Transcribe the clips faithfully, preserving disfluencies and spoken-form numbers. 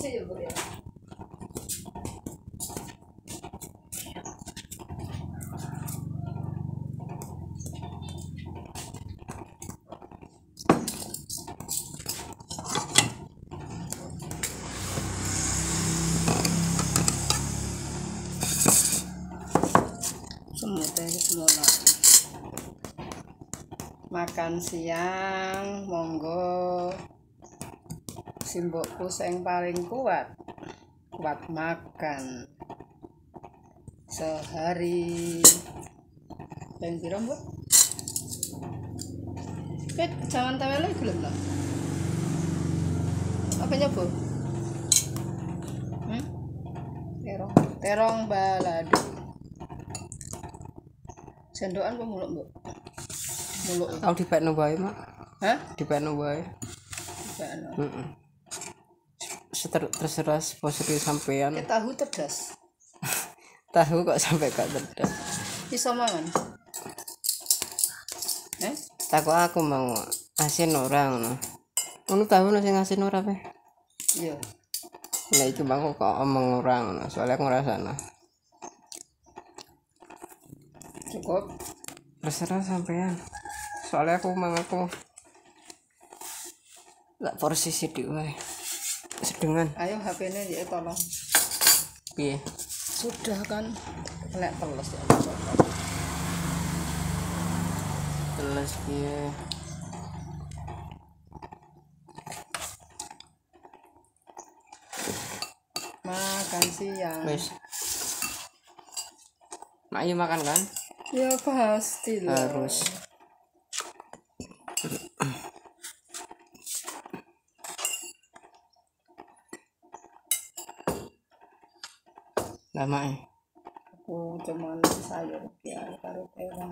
sih ya, Bu ya. Semut ini semula. Makan siang, monggo. Simbokku yang paling kuat, kuat makan sehari. Dan kira Bu, Pit, jangan tahu lagi belum lah. Apa nyoba? Hmm? Terong, terong balado. Sendokan apa muluk Bu? Muluk. Aku dipekno wae, Mak. Hah? Dipekno wae. Dipekno. Heeh. Seter terserah posisi sampean. Ya, tahu tedas. Tahu kok sampai gak tedas. Iso mangan. Eh? Takut aku mau asin ora ngono. Ngono tahu sing asin ora pe? Iya. Nah iki bangku kok omong ora ngono, soalnya aku ngrasakno. Cukup. Terserah sampean. Soalnya aku mang aku lak porsi sithik wae. Sedengan. Ayo H P-nya ya tolong. Piye? Sudah kan kena teles ya. Teles piye? Makan siang. Wes. Mak ayo makan kan? Ya pasti lah. Harus. Lama eh. Aku cuman sayur ya karo terong.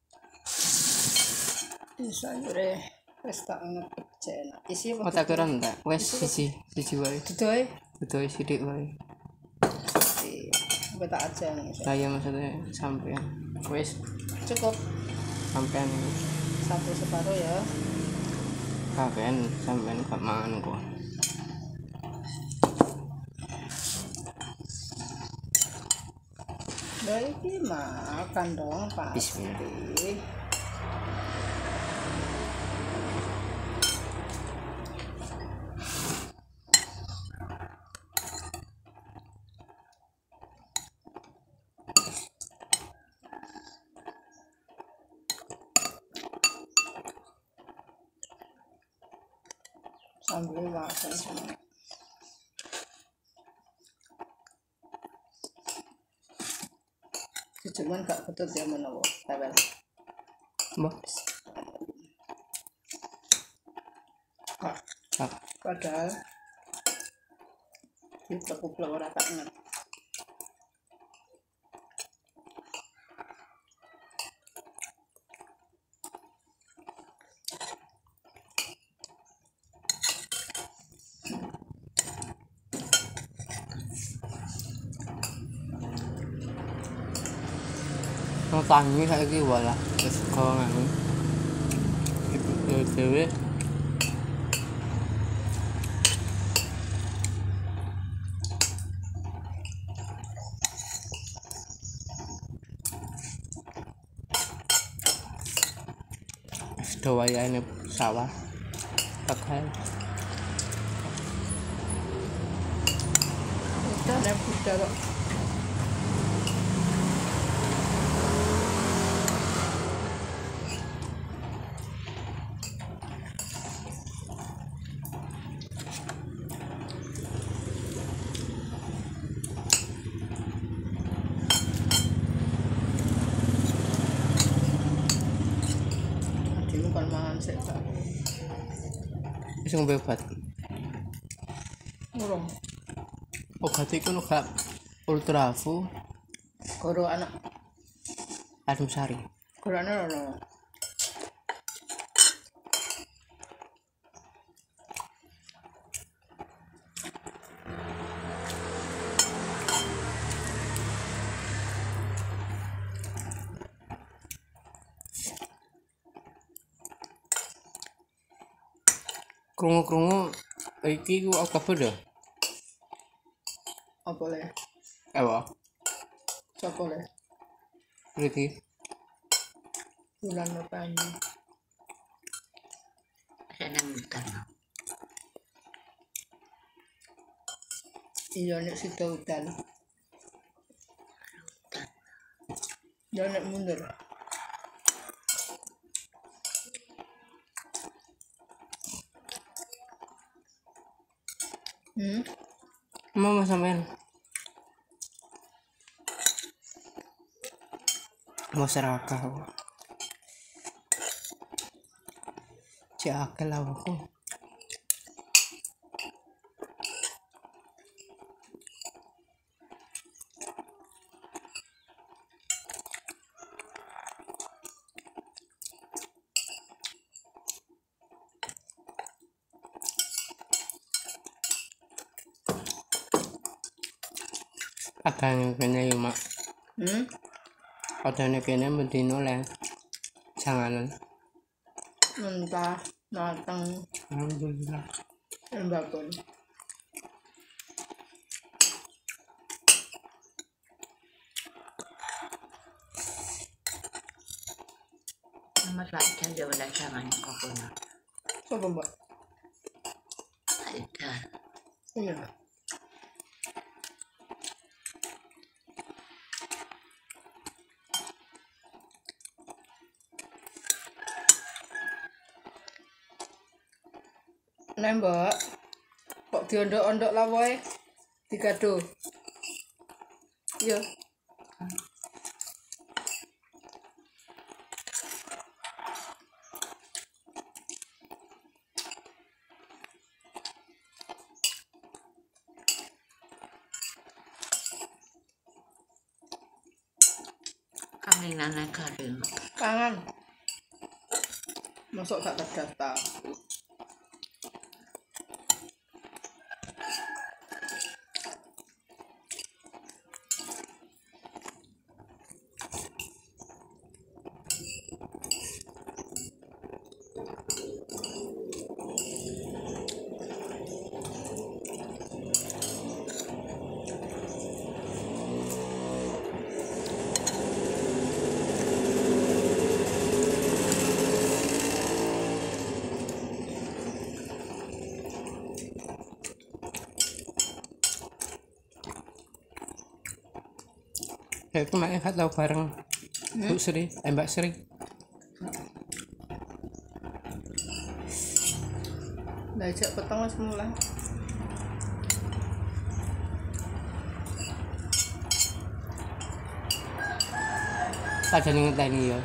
Ini sayure wis tak ngepecen. Isi apa? Mata keran enggak? Wes siji, siji wae. Dudoe. Dudoe sithik wae. Iki apa tak aja nih. Lah ya maksudnya sampean. Wes Cukup sampean iki. satu separuh ya. Sampean sampean gak mangan kok. Lah iki makan dong pasti. Bismillah. Sambil makan semua. Cuman gak betul dia menawa tawel. Mbah. Ah, Ah, padahal diplek-plek ora tak inget. mau tangi saiki wala. Wis kawangan. Ibu dhewe sudah wayane sawah. Pakai Udah nek budal kok. Adikku kan mangan sik tak. wis ngombe obat. Urung. Obat iku lho gak ultrafu Goro anak. adem sari. Gorone ono. Krungu-krungu iki ku apa beda? Apa le? Apa? Sapa le? Ricky. Bulan November. Senang hutan. Iya nek sida udan. Ya nek mundur. Hmm? Mau sampean. Mau serakah. Cak lah aku. Adanya kene yo mak. Hmm? Adanya kene mendino le. Janganan. Mentah, matang, Alhamdulillah. embakon. Mas Fajar dia udah jangan kokona. Sapa mbak? Fajar. Iya. Nek mbak, kok diondok-ondok lah wae digado. Iya. Kami nana garing. Tangan. Masuk gak terdaftar. Ya itu mak Ehat tau bareng Bu Sri, eh Mbak Sri. Diajak petang semula. Ada nih ngeteni ya.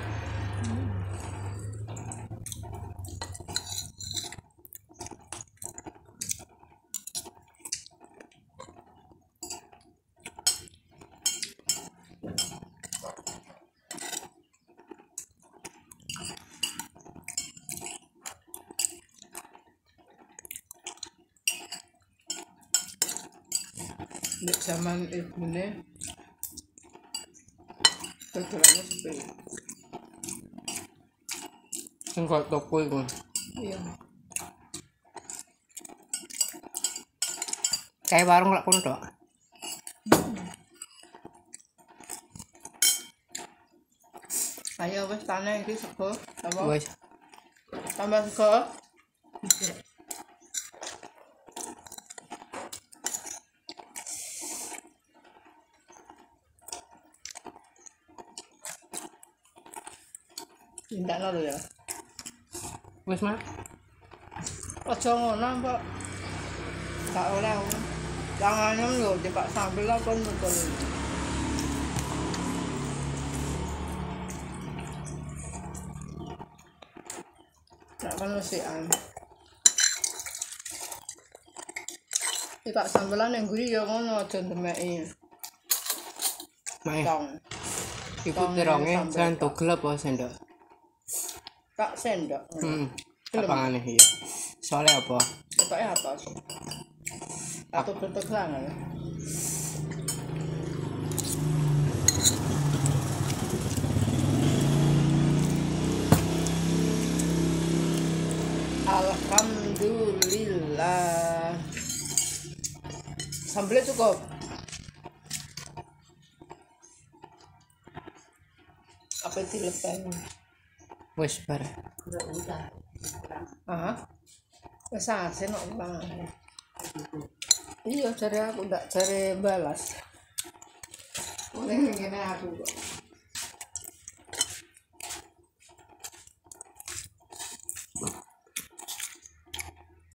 Di zaman ibune dodolannya sepi. Sing kok toko iku. Iya. Kayak warung lak kono tok. Ayo wis tanah iki sego, apa? Wis. Tambah sego. Tindak lho ya. Wis mak. Aja ngono, Mbak. Gak oleh aku. Tangannya lho dipak sambel lah kon betul. Gak kan lesian. Dipak sambelan yang guri ya ngono aja ndemeki. Mak. Tong. Iku Tong tironge sambel. jan togel apa sendok? Tak sendok. Hmm. Belum. Apangane iya. Soalnya apa? Pokoknya apa sih? Aku tutup langan. Alhamdulillah. Sambelnya cukup. apa dilepen. Wis bar. Udah udah. Ah, wis asin kok bang. Iya cari aku ndak cari balas. Boleh ngene aku kok.